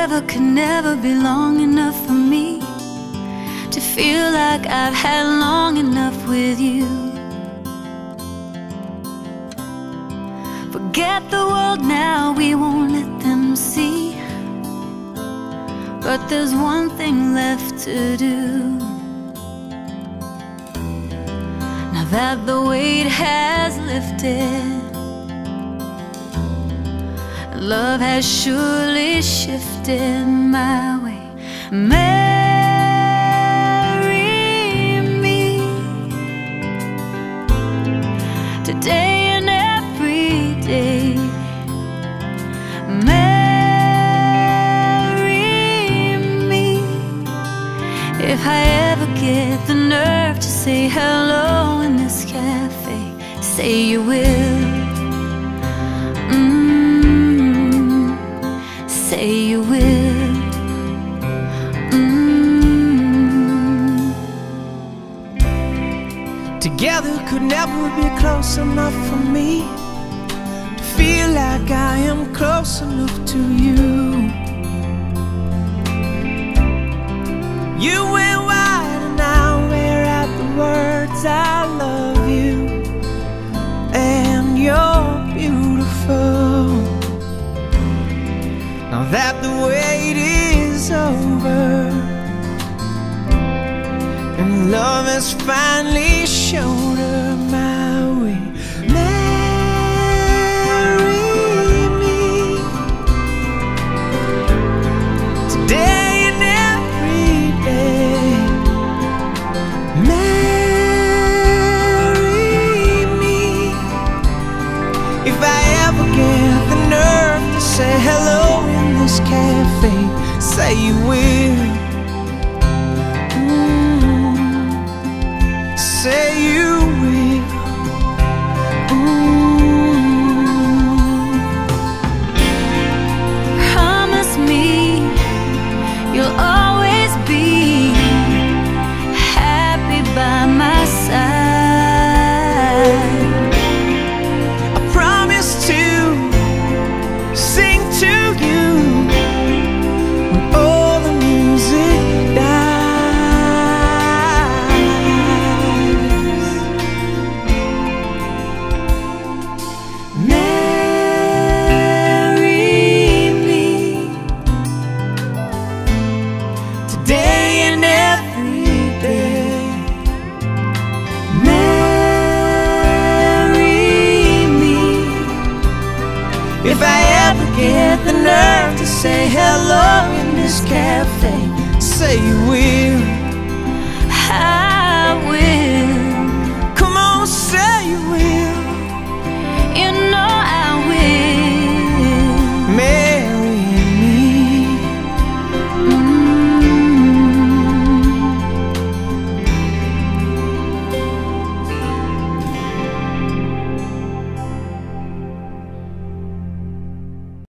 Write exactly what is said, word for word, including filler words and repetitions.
Together could never be long enough for me to feel like I've had long enough with you. Forget the world now, we won't let them see. But there's one thing left to do. Now that the weight has lifted, love has surely shifted my way. Marry me today and every day. Marry me if I ever get the nerve to say hello in this cafe. Say you will. Say you will. mm. Together could never be close enough for me to feel like I am close enough to you. You went wide and I wear out the words I love you, and you're beautiful. Now that the wait is over and love has finally showed her my way. Marry me today and every day. Marry me if I ever get the nerve to say hello in this cafe. Say you will. mm. Say you will. mm. Promise me you'll always be happy by my side. I promise to sing to you when all the music dies. Marry me today and every day. Marry me if I ever get the nerve to say hello in this cafe. Say you will. I will.